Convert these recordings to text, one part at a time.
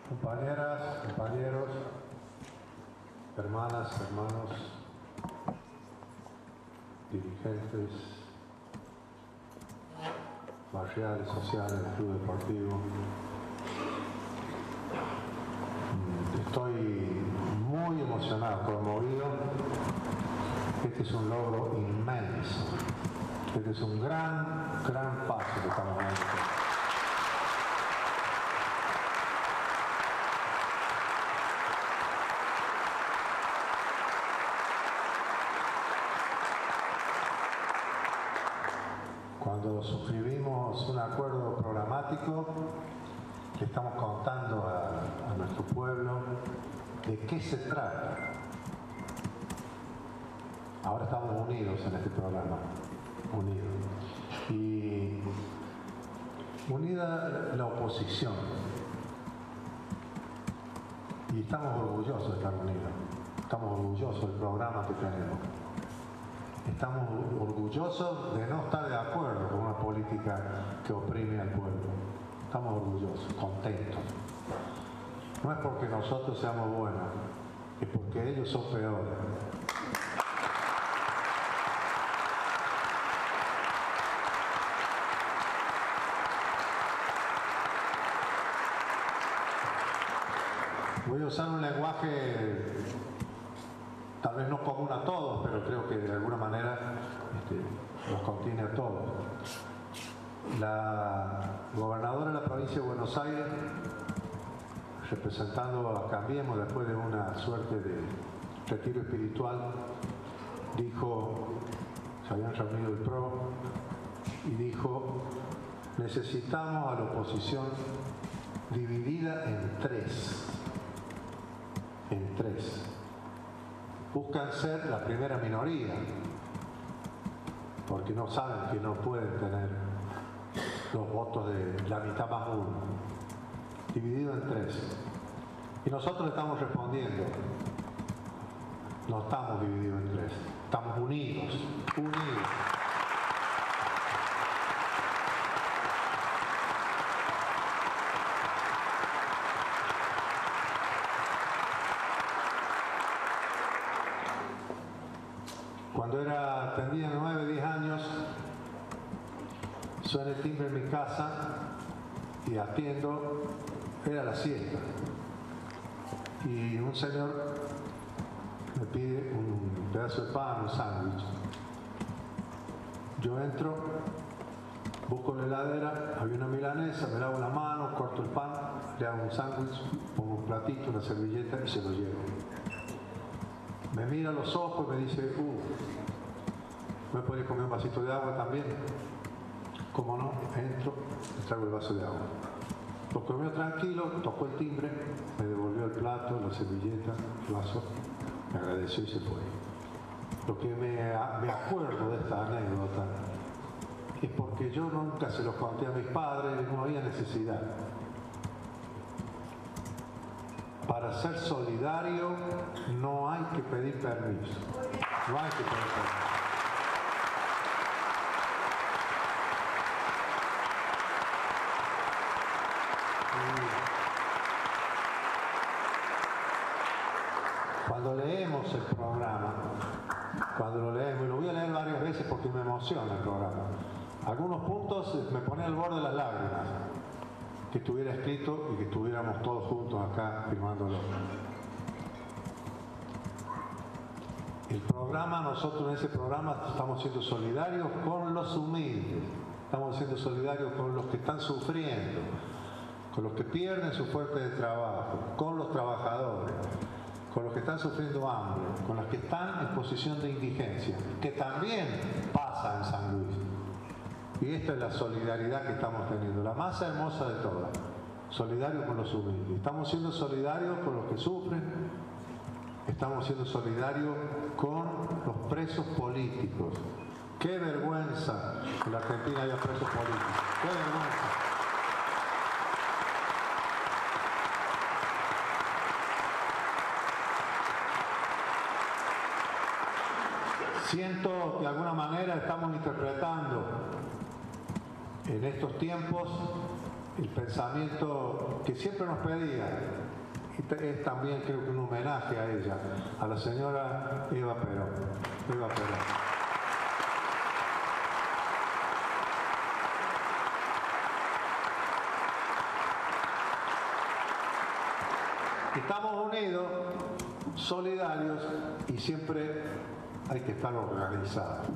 Compañeras, compañeros, hermanas, hermanos, dirigentes barriales, sociales del Club Deportivo, estoy muy emocionado, conmovido. Este es un logro inmenso. Este es un gran paso que estamos dando. Cuando suscribimos un acuerdo programático, le estamos contando a nuestro pueblo de qué se trata. Ahora estamos unidos en este programa, unidos. Y unida la oposición. Y estamos orgullosos de estar unidos. Estamos orgullosos del programa que tenemos. Estamos orgullosos de no estar de acuerdo con una política que oprime al pueblo. Estamos orgullosos, contentos. No es porque nosotros seamos buenos, es porque ellos son peores. Voy a usar un lenguaje tal vez no común a todos, pero creo que de alguna manera los contiene a todos. La gobernadora de la provincia de Buenos Aires, representando a Cambiemos después de una suerte de retiro espiritual, dijo, se habían reunido el PRO, y dijo, necesitamos a la oposición dividida en tres. Buscan ser la primera minoría, porque no saben que no pueden tener los votos de la mitad más uno, dividido en tres. Y nosotros estamos respondiendo, no estamos divididos en tres, estamos unidos. Cuando tendría 9, 10 años, suena el timbre en mi casa y atiendo, era la siesta. Y un señor me pide un pedazo de pan, un sándwich. Yo entro, busco la heladera, había una milanesa, me lavo la mano, corto el pan, le hago un sándwich, pongo un platito, una servilleta y se lo llevo. Me mira a los ojos y me dice, ¿me puedes comer un vasito de agua también? ¿Cómo no? Entro, le traigo el vaso de agua. Lo comió tranquilo, tocó el timbre, me devolvió el plato, la servilleta, el vaso, me agradeció y se fue. Lo que me acuerdo de esta anécdota es porque yo nunca se los conté a mis padres, no había necesidad. Para ser solidario no hay que pedir permiso. No hay que pedir permiso. Cuando leemos el programa, cuando lo leemos, y lo voy a leer varias veces porque me emociona el programa, algunos puntos me ponen al borde de las lágrimas, que estuviera escrito y que estuviéramos todos juntos acá firmándolo. El programa, nosotros en ese programa estamos siendo solidarios con los humildes, estamos siendo solidarios con los que están sufriendo, con los que pierden su fuente de trabajo, con los trabajadores, con los que están sufriendo hambre, con los que están en posición de indigencia, que también pasa en San Luis. Y esta es la solidaridad que estamos teniendo, la más hermosa de todas, solidarios con los humildes. Estamos siendo solidarios con los que sufren, estamos siendo solidarios con los presos políticos. ¡Qué vergüenza que en la Argentina haya presos políticos! ¡Qué vergüenza! Siento que de alguna manera estamos interpretando en estos tiempos el pensamiento que siempre nos pedía. Es también creo que un homenaje a ella, a la señora Eva Perón. Eva Perón. Estamos unidos, solidarios y siempre hay que estar organizados.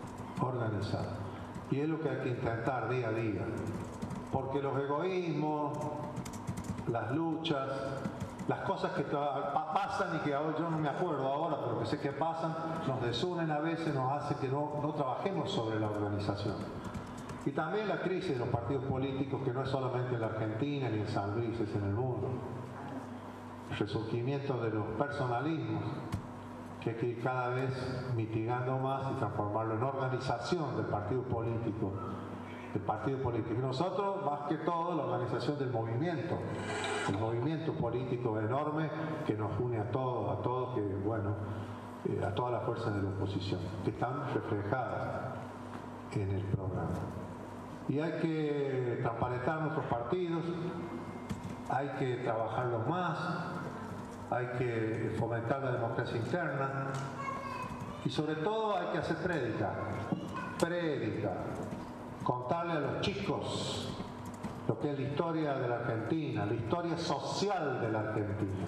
Y es lo que hay que intentar día a día. Porque los egoísmos, las luchas, las cosas que pasan y que yo no me acuerdo ahora, pero que sé que pasan, nos desunen a veces, nos hacen que no trabajemos sobre la organización. Y también la crisis de los partidos políticos, que no es solamente en la Argentina ni en San Luis, es en el mundo. El resurgimiento de los personalismos, que hay que ir cada vez mitigando más y transformarlo en organización del partido político. Y nosotros, más que todo, la organización del movimiento, el movimiento político enorme que nos une a todos, que bueno, a todas las fuerzas de la oposición, que están reflejadas en el programa. Y hay que transparentar nuestros partidos, hay que trabajarlos más, hay que fomentar la democracia interna y sobre todo hay que hacer prédica, contarle a los chicos lo que es la historia de la Argentina, la historia social de la Argentina,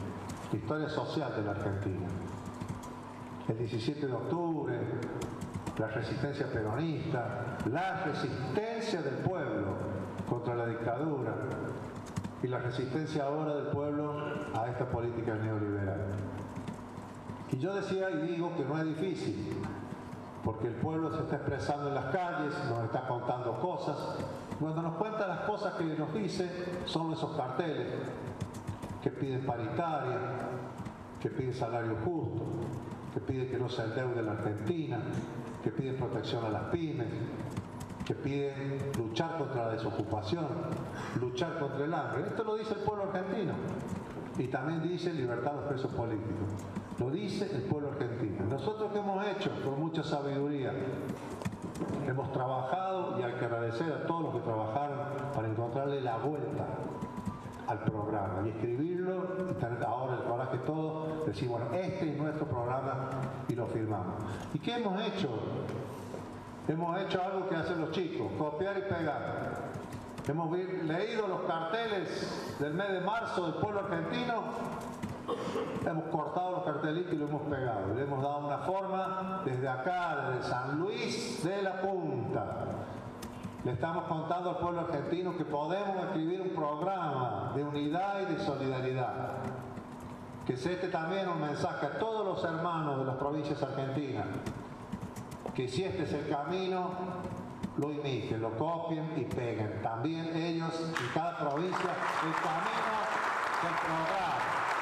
El 17 de octubre, la resistencia peronista, la resistencia del pueblo contra la dictadura y la resistencia ahora del pueblo a esta política neoliberal. Y yo decía y digo que no es difícil, porque el pueblo se está expresando en las calles, nos está contando cosas. Cuando nos cuenta las cosas que nos dice, son esos carteles que piden paritaria, que piden salario justo, que piden que no se endeude la Argentina, que piden protección a las pymes, que piden luchar contra la desocupación, luchar contra el hambre. Esto lo dice el pueblo argentino. Y también dice libertad a los presos políticos. Lo dice el pueblo argentino. Nosotros, ¿qué hemos hecho? Con mucha sabiduría. Hemos trabajado y hay que agradecer a todos los que trabajaron para encontrarle la vuelta al programa y escribirlo y tener ahora el coraje todo, decir, bueno, este es nuestro programa y lo firmamos. ¿Y qué hemos hecho? Hemos hecho algo que hacen los chicos, copiar y pegar. Hemos leído los carteles del mes de marzo del pueblo argentino, hemos cortado los cartelitos y lo hemos pegado. Le hemos dado una forma desde acá, desde San Luis de la Punta. Le estamos contando al pueblo argentino que podemos escribir un programa de unidad y de solidaridad. Que es también un mensaje a todos los hermanos de las provincias argentinas. Que si este es el camino, lo imiten, lo copien y peguen. También ellos, en cada provincia, el camino del programa.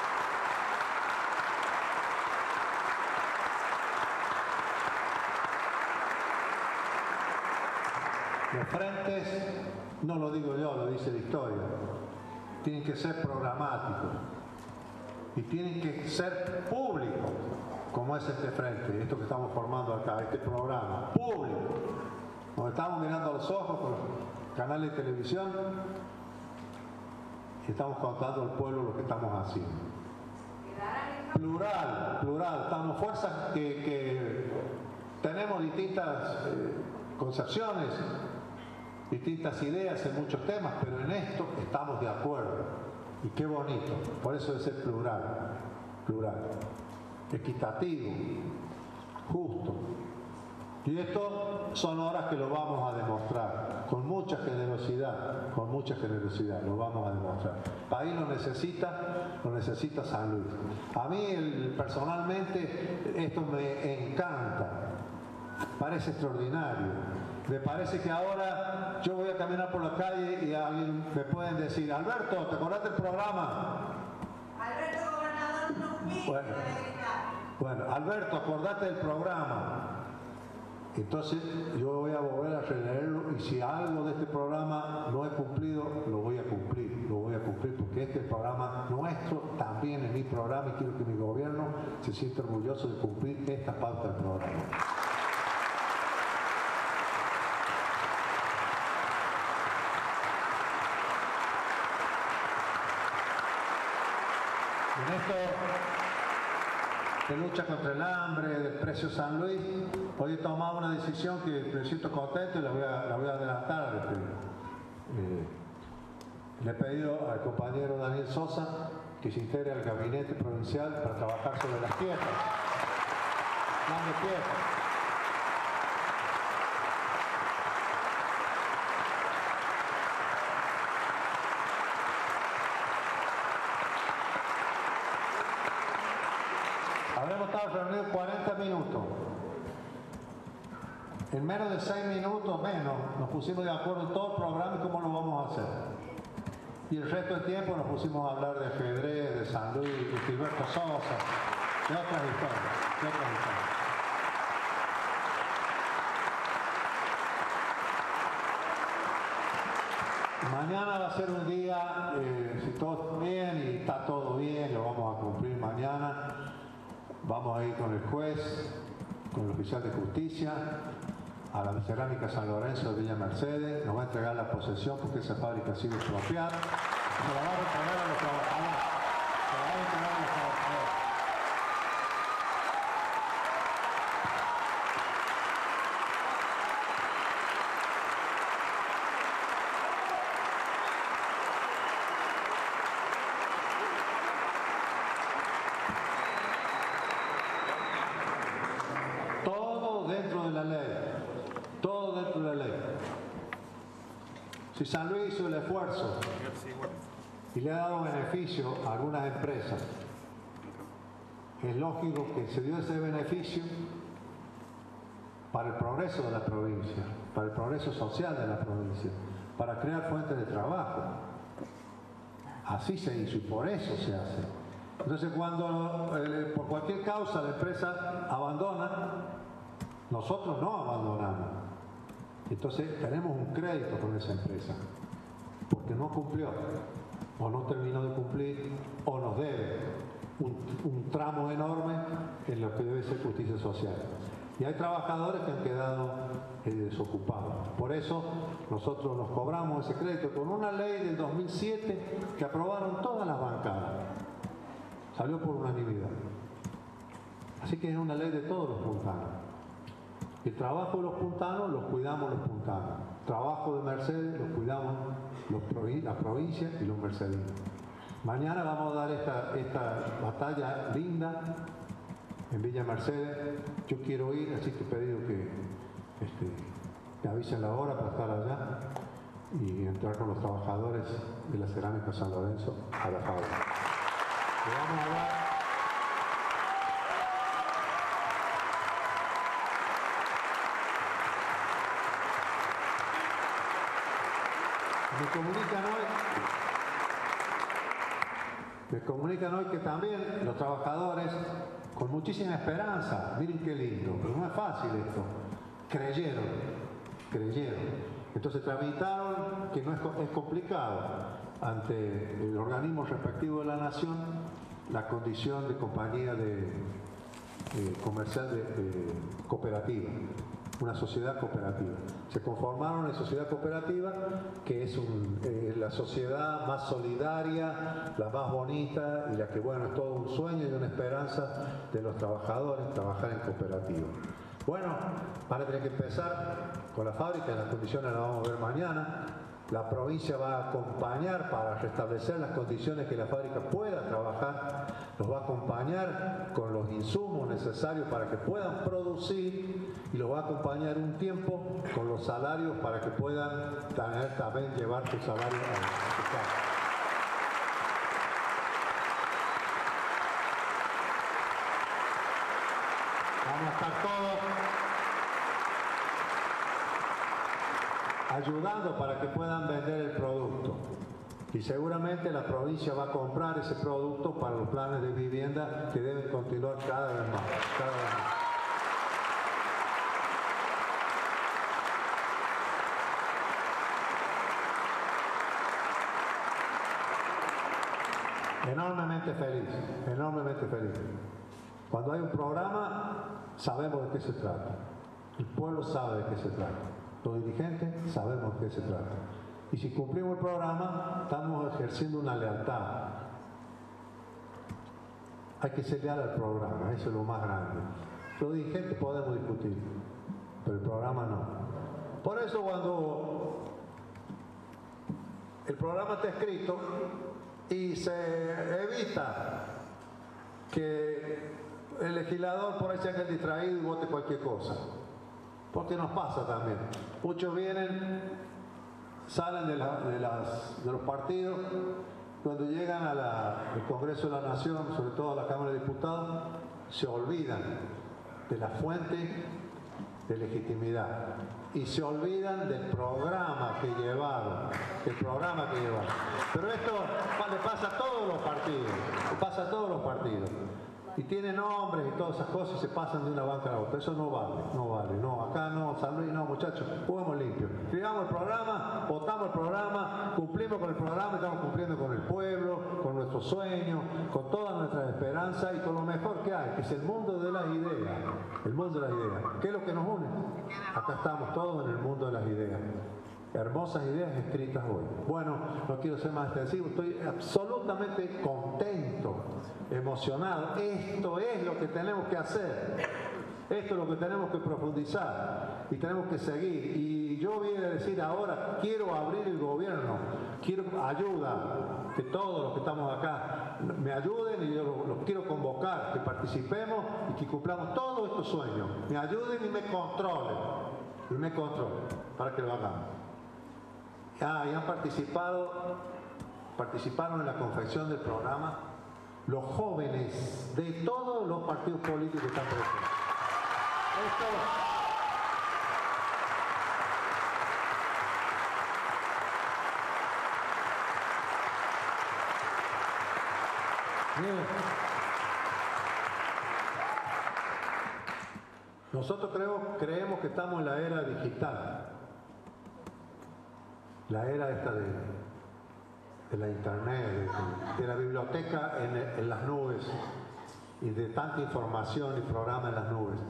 Los frentes, no lo digo yo, lo dice la historia, tienen que ser programáticos y tienen que ser públicos, como es este frente, esto que estamos formando acá, este programa, público. Nos estamos mirando a los ojos con los canales de televisión y estamos contando al pueblo lo que estamos haciendo. Plural, estamos fuerzas que tenemos distintas concepciones, distintas ideas en muchos temas, pero en esto estamos de acuerdo. Y qué bonito, por eso es ser plural, equitativo, justo. Y esto son horas que lo vamos a demostrar, con mucha generosidad, lo vamos a demostrar. El país lo necesita San Luis. A mí personalmente esto me encanta, parece extraordinario. Me parece que ahora yo voy a caminar por la calle y alguien me pueden decir, Alberto, ¿te acordás del programa? Alberto, gobernador, no. Bueno, Alberto, acordate del programa. Entonces yo voy a volver a releerlo y si algo de este programa no he cumplido, lo voy a cumplir porque este programa nuestro también es mi programa y quiero que mi gobierno se sienta orgulloso de cumplir esta pauta del programa. En esto de lucha contra el hambre, del precio San Luis, hoy he tomado una decisión que me siento contento y la voy a adelantar. Le he pedido al compañero Daniel Sosa que se integre al gabinete provincial para trabajar sobre las tierras. Plan de tierras. Habremos estado reunidos 40 minutos. En menos de 6 minutos menos nos pusimos de acuerdo en todo el programa y cómo lo vamos a hacer. Y el resto del tiempo nos pusimos a hablar de ajedrez, de San Luis, de Gilberto Sosa, de otras historias, Mañana va a ser un día, si todo está bien y está todo bien, lo vamos a cumplir mañana. Vamos a ir con el juez, con el oficial de justicia, a la cerámica San Lorenzo de Villa Mercedes, nos va a entregar la posesión porque esa fábrica ha sido expropiada, se la va a entregar a los trabajadores, se la va a entregar a los trabajadores. Todo dentro de la ley, todo dentro de la ley. Si San Luis hizo el esfuerzo y le ha dado beneficio a algunas empresas, es lógico que se dio ese beneficio para el progreso de la provincia, para el progreso social de la provincia, para crear fuentes de trabajo. Así se hizo y por eso se hace. Entonces cuando por cualquier causa la empresa abandona, nosotros no abandonamos. Entonces tenemos un crédito con esa empresa, porque no cumplió, o no terminó de cumplir, o nos debe un tramo enorme en lo que debe ser justicia social. Y hay trabajadores que han quedado desocupados. Por eso nosotros nos cobramos ese crédito con una ley del 2007 que aprobaron todas las bancadas. Salió por unanimidad. Así que es una ley de todos los puntanos. El trabajo de los puntanos los cuidamos los puntanos. El trabajo de Mercedes los cuidamos la provincia y los mercedinos. Mañana vamos a dar esta batalla linda en Villa Mercedes. Yo quiero ir, así que he pedido que me avisen la hora para estar allá y entrar con los trabajadores de la cerámica San Lorenzo a la fábrica. Le vamos a hablar. Me comunican hoy que también los trabajadores, con muchísima esperanza, miren qué lindo, pero no es fácil esto, creyeron. Entonces tramitaron, que no es complicado, ante el organismo respectivo de la Nación, la condición de compañía comercial cooperativa, una sociedad cooperativa. Se conformaron en sociedad cooperativa, que es la sociedad más solidaria, la más bonita y la que, bueno, es todo un sueño y una esperanza de los trabajadores, trabajar en cooperativa. Bueno, van a tener que empezar con la fábrica, en las condiciones las vamos a ver mañana. La provincia va a acompañar para restablecer las condiciones que la fábrica pueda trabajar, los va a acompañar con los insumos necesarios para que puedan producir y los va a acompañar un tiempo con los salarios para que puedan también llevar su salario a su casa. Vamos a estar todos ayudando para que puedan vender el producto. Y seguramente la provincia va a comprar ese producto para los planes de vivienda que deben continuar cada vez más. Enormemente feliz. Cuando hay un programa, sabemos de qué se trata. El pueblo sabe de qué se trata. Los dirigentes sabemos de qué se trata. Y si cumplimos el programa, estamos ejerciendo una lealtad. hay que ser leal al programa, eso es lo más grande. Los dirigentes podemos discutir, pero el programa no. Por eso cuando el programa está escrito y se evita que el legislador por ahí se haga distraído y vote cualquier cosa, porque nos pasa también. Muchos vienen, salen de los partidos, cuando llegan al Congreso de la Nación, sobre todo a la Cámara de Diputados, se olvidan de la fuente de legitimidad y se olvidan del programa que llevaron, Pero esto le pasa a todos los partidos, y tienen nombres y todas esas cosas y se pasan de una banca a la otra. Eso no vale, no, acá no, San Luis, no, muchachos, juguemos limpio. Escribamos el programa, votamos el programa, cumplimos con el programa, estamos cumpliendo con el pueblo, con nuestros sueños, con todas nuestras esperanzas y con lo mejor que hay, que es el mundo de las ideas. El mundo de las ideas. ¿Qué es lo que nos une? Acá estamos todos en el mundo de las ideas. Hermosas ideas escritas hoy. Bueno, no quiero ser más extensivo, estoy absolutamente contento, emocionado. Esto es lo que tenemos que hacer, esto es lo que tenemos que profundizar y tenemos que seguir. Y yo vine a decir ahora, quiero abrir el gobierno, quiero ayuda, que todos los que estamos acá me ayuden y yo los quiero convocar, que participemos y que cumplamos todos estos sueños. Me ayuden y me controlen, para que lo hagamos. Y han participaron en la confección del programa los jóvenes de todos los partidos políticos que están presentes. Nosotros creemos que estamos en la era digital. La era esta de la internet, de la biblioteca en las nubes y de tanta información y programa en las nubes.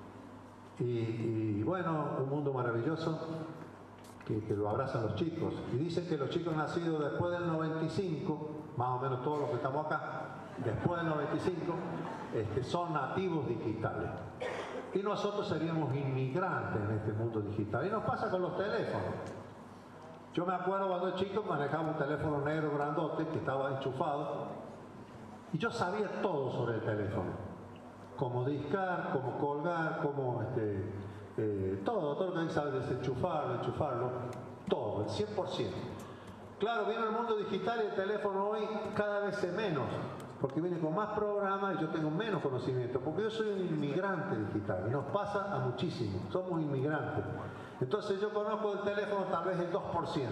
Y bueno, un mundo maravilloso que lo abrazan los chicos. Y dicen que los chicos nacidos después del 95, más o menos todos los que estamos acá, después del 95, son nativos digitales. Y nosotros seríamos inmigrantes en este mundo digital. Y nos pasa con los teléfonos. Yo me acuerdo cuando era chico manejaba un teléfono negro grandote que estaba enchufado y yo sabía todo sobre el teléfono. Cómo discar, cómo colgar, cómo todo lo que hay que saber, desenchufarlo, enchufarlo, todo, el 100%. Claro, viene el mundo digital y el teléfono hoy cada vez es menos, porque viene con más programas y yo tengo menos conocimiento, porque yo soy un inmigrante digital y nos pasa a muchísimos, somos inmigrantes. Entonces yo conozco el teléfono tal vez el 2%.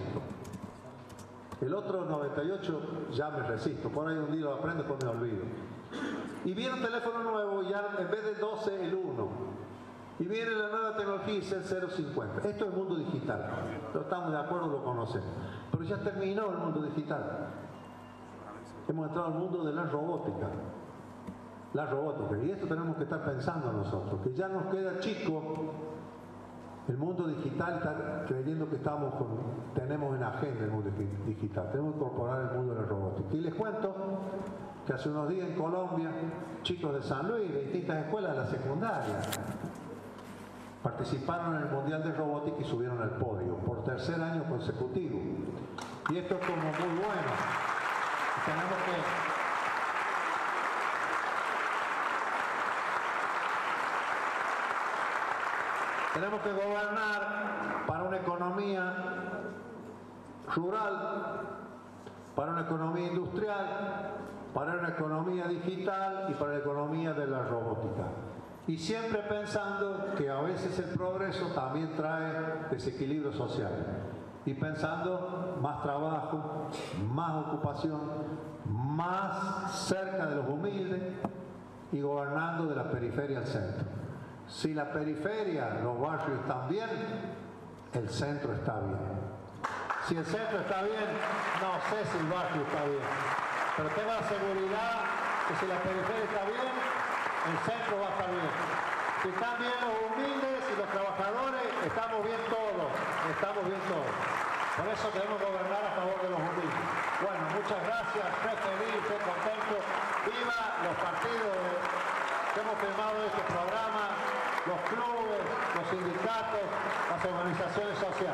El otro 98% ya me resisto, por ahí un día lo aprendo y después me olvido. Y viene un teléfono nuevo y ya en vez de 12 el 1. Y viene la nueva tecnología y es el 0,50. Esto es el mundo digital. No estamos de acuerdo, lo conocemos. Pero ya terminó el mundo digital. Hemos entrado al mundo de la robótica. La robótica. Y esto tenemos que estar pensando nosotros, que ya nos queda chico. El mundo digital está creyendo que tenemos en agenda el mundo digital. Tenemos que incorporar el mundo de la robótica. Y les cuento que hace unos días en Colombia, chicos de San Luis, de distintas escuelas de la secundaria, participaron en el Mundial de Robótica y subieron al podio por tercer año consecutivo. Y esto es como muy bueno. Tenemos que gobernar para una economía rural, para una economía industrial, para una economía digital y para la economía de la robótica. Y siempre pensando que a veces el progreso también trae desequilibrio social. Y pensando más trabajo, más ocupación, más cerca de los humildes y gobernando de la periferia al centro. Si la periferia, los barrios están bien, el centro está bien. Si el centro está bien, no sé si el barrio está bien. Pero tengo la seguridad que si la periferia está bien, el centro va a estar bien. Si están bien los humildes y los trabajadores, estamos bien todos. Por eso queremos gobernar a favor de los humildes. Bueno, muchas gracias, estoy feliz, estoy contento. Viva los partidos que hemos firmado este programa, los clubes, los sindicatos, las organizaciones sociales.